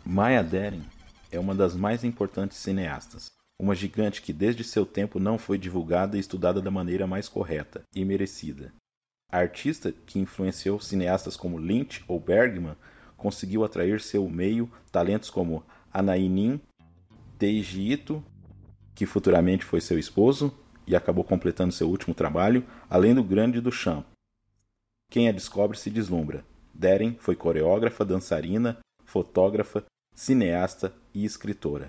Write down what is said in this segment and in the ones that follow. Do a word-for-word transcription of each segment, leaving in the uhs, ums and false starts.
Maya Deren é uma das mais importantes cineastas, uma gigante que desde seu tempo não foi divulgada e estudada da maneira mais correta e merecida. A artista, que influenciou cineastas como Lynch ou Bergman, conseguiu atrair seu meio talentos como Anais Nin, Teiji Ito, que futuramente foi seu esposo e acabou completando seu último trabalho, além do grande Duchamp. Quem a descobre se deslumbra. Deren foi coreógrafa, dançarina, fotógrafa, cineasta e escritora.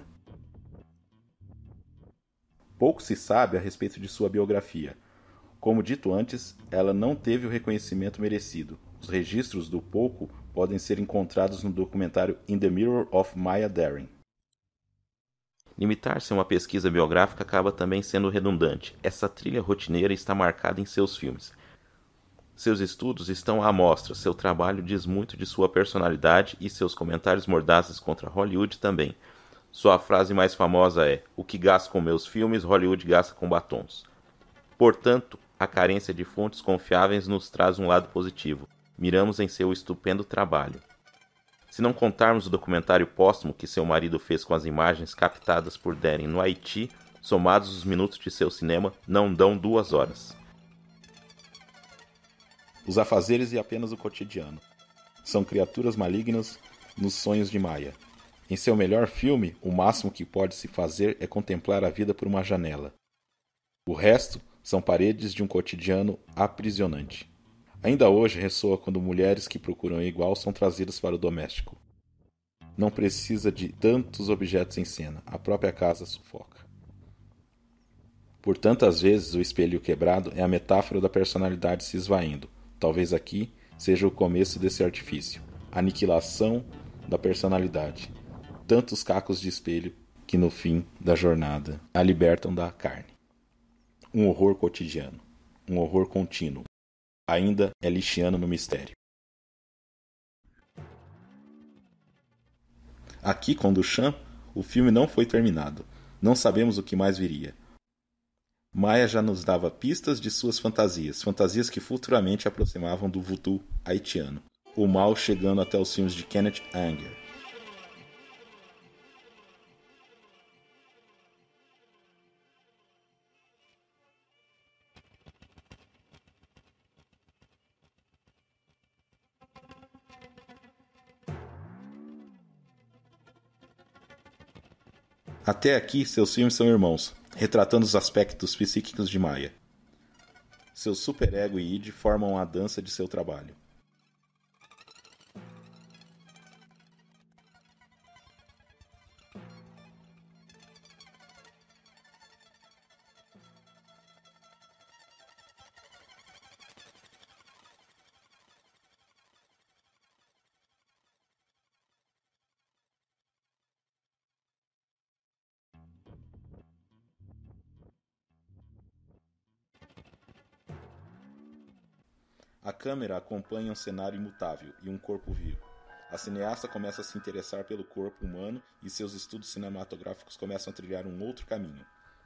Pouco se sabe a respeito de sua biografia. Como dito antes, ela não teve o reconhecimento merecido. Os registros do pouco podem ser encontrados no documentário In the Mirror of Maya Deren. Limitar-se a uma pesquisa biográfica acaba também sendo redundante. Essa trilha rotineira está marcada em seus filmes. Seus estudos estão à mostra, seu trabalho diz muito de sua personalidade e seus comentários mordazes contra Hollywood também. Sua frase mais famosa é: "O que gasto com meus filmes, Hollywood gasta com batons." Portanto, a carência de fontes confiáveis nos traz um lado positivo. Miramos em seu estupendo trabalho. Se não contarmos o documentário póstumo que seu marido fez com as imagens captadas por Deren no Haiti, somados os minutos de seu cinema, não dão duas horas. Os afazeres e apenas o cotidiano. São criaturas malignas nos sonhos de Maya. Em seu melhor filme, o máximo que pode se fazer é contemplar a vida por uma janela. O resto são paredes de um cotidiano aprisionante. Ainda hoje ressoa quando mulheres que procuram igual são trazidas para o doméstico. Não precisa de tantos objetos em cena, a própria casa sufoca. Por tantas vezes, o espelho quebrado é a metáfora da personalidade se esvaindo. Talvez aqui seja o começo desse artifício, a aniquilação da personalidade. Tantos cacos de espelho que no fim da jornada a libertam da carne. Um horror cotidiano, um horror contínuo. Ainda é lichiano no mistério. Aqui com Duchamp, o filme não foi terminado. Não sabemos o que mais viria. Maya já nos dava pistas de suas fantasias, fantasias que futuramente aproximavam do voodoo haitiano, o mal chegando até os filmes de Kenneth Anger. Até aqui, seus filmes são irmãos, retratando os aspectos psíquicos de Maya. Seu superego e id formam a dança de seu trabalho. A câmera acompanha um cenário imutável e um corpo vivo. A cineasta começa a se interessar pelo corpo humano e seus estudos cinematográficos começam a trilhar um outro caminho.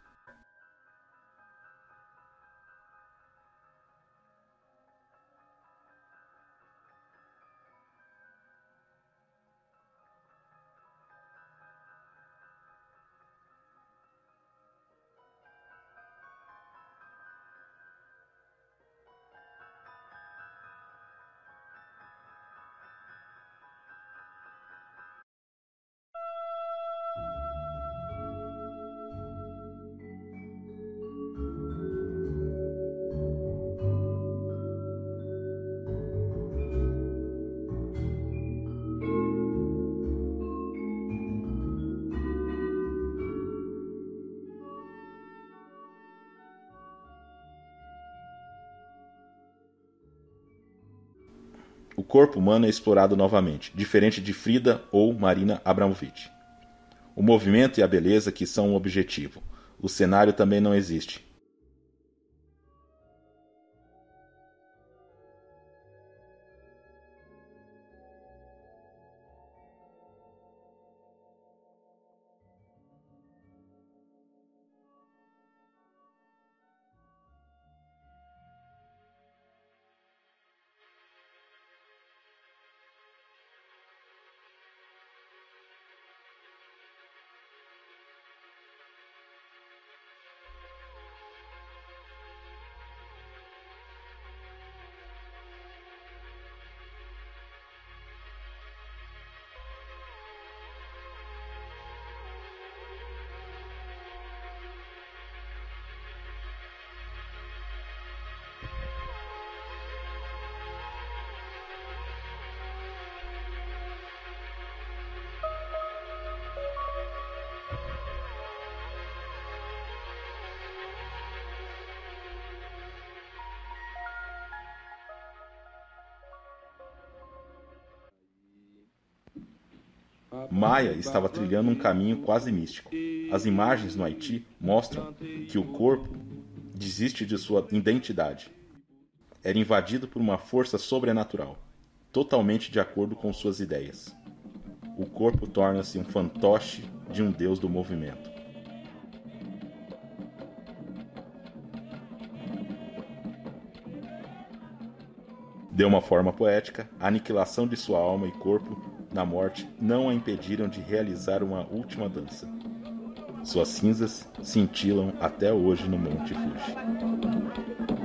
O corpo humano é explorado novamente, diferente de Frida ou Marina Abramović. O movimento e a beleza que são um objetivo. O cenário também não existe. Maia estava trilhando um caminho quase místico. As imagens no Haiti mostram que o corpo desiste de sua identidade. Era invadido por uma força sobrenatural, totalmente de acordo com suas ideias. O corpo torna-se um fantoche de um deus do movimento. De uma forma poética, a aniquilação de sua alma e corpo na morte não a impediram de realizar uma última dança. Suas cinzas cintilam até hoje no Monte Fuji.